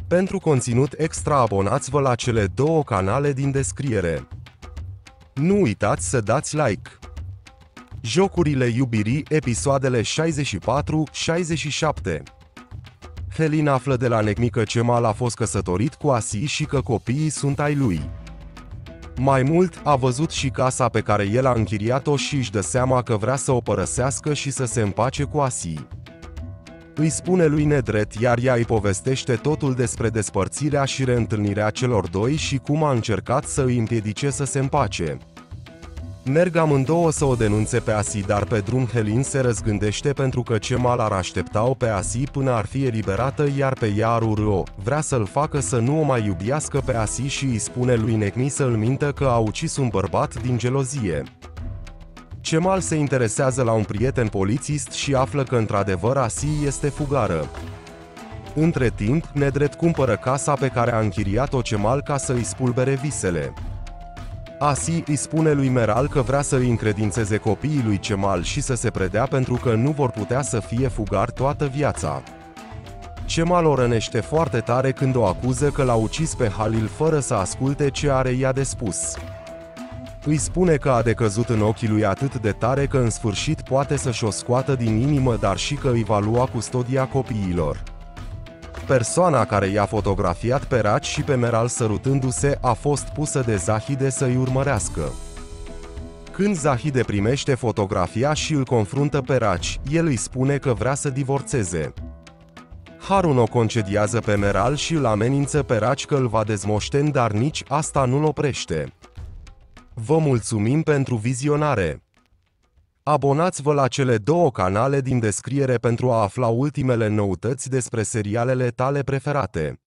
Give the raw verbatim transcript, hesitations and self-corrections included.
Pentru conținut extra abonați-vă la cele două canale din descriere. Nu uitați să dați like. Jocurile iubirii, episoadele șaizeci și patru șaizeci și șapte. Helin află de la necmi că Cemal a fost căsătorit cu Asi și că copiii sunt ai lui. Mai mult, a văzut și casa pe care el a închiriat-o și își dă seama că vrea să o părăsească și să se împace cu Asi. Îi spune lui Nedret, iar ea îi povestește totul despre despărțirea și reîntâlnirea celor doi și cum a încercat să îi împiedice să se împace. Merg amândouă să o denunțe pe Asi, dar pe drum Helin se răzgândește pentru că Cemal ar aștepta-o pe Asi până ar fi eliberată, iar pe ea ar urâ-o. Vrea să-l facă să nu o mai iubească pe Asi și îi spune lui necmi să-l mintă că a ucis un bărbat din gelozie. Cemal se interesează la un prieten polițist și află că într-adevăr Asi este fugară. Între timp, Nedret cumpără casa pe care a închiriat-o Cemal ca să îi spulbere visele. Asi îi spune lui Meral că vrea să îi încredințeze copiii lui Cemal și să se predea pentru că nu vor putea să fie fugari toată viața. Cemal o rănește foarte tare când o acuză că l-a ucis pe Halil fără să asculte ce are ea de spus. Îi spune că a decăzut în ochii lui atât de tare că în sfârșit poate să-și o scoată din inimă, dar și că îi va lua custodia copiilor. Persoana care i-a fotografiat pe Raci și pe Meral sărutându-se a fost pusă de Zahide să-i urmărească. Când Zahide primește fotografia și îl confruntă pe Raci, el îi spune că vrea să divorțeze. Harun o concediază pe Meral și îl amenință pe Raci că îl va dezmoșteni, dar nici asta nu-l oprește. Vă mulțumim pentru vizionare! Abonați-vă la cele două canale din descriere pentru a afla ultimele noutăți despre serialele tale preferate.